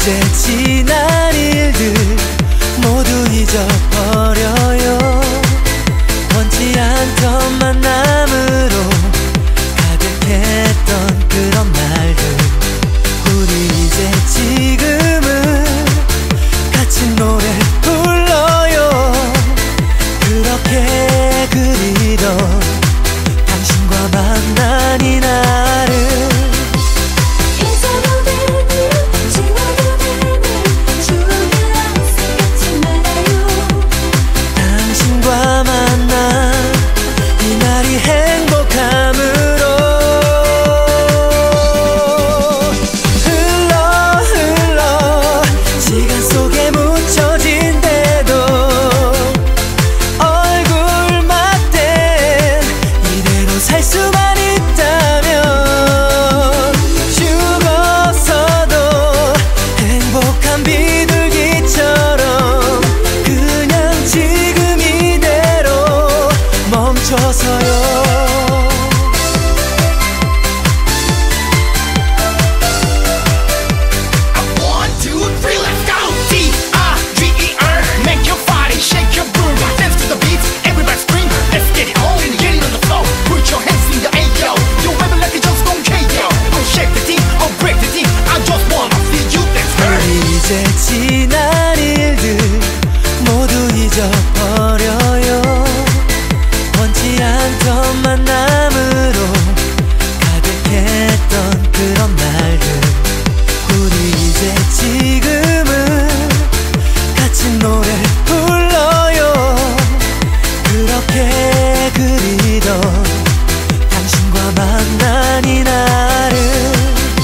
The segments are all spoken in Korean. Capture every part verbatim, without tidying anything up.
이제 지난 일들 모두 잊어버려요. 원치 않던 만남으로 가득했던 그런 날들. 우리 이제 지금은 같이 노래 불러요. 그렇게 그리던 당신과 만난 이날을 지난 일들 모두 잊어버려요. 원치 않던 만남으로 가득했던 그런 날들. 우리 이제 지금은 같이 노래 불러요. 그렇게 그리던 당신과 만난 이날을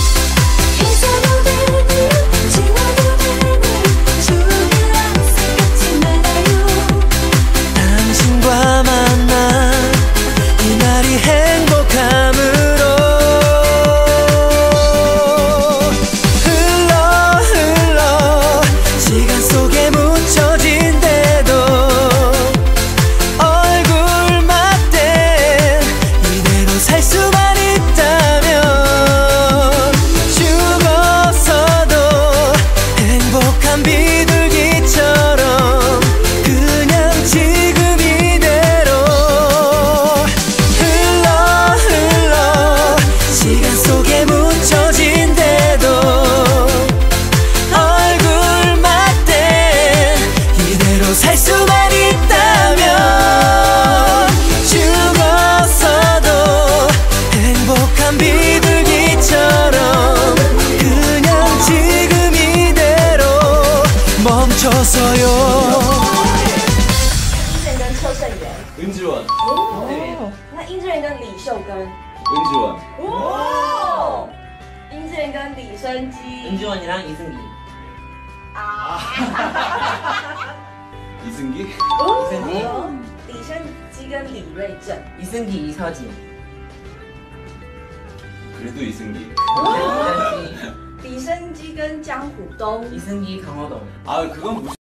멈춰서요. 殷志仁跟车胜元。 은지원. 哦，对。那殷志仁跟李秀根。 은지원. 哦。殷志仁跟李生基。 은지원이랑 이승기. 아. 이승기? 오. 이승기. 李生基跟李瑞正。 이승기, 이서진. 그래도 이승기. 이승기. 李生基跟江虎东。 이승기, 강호동. 아 그건 무슨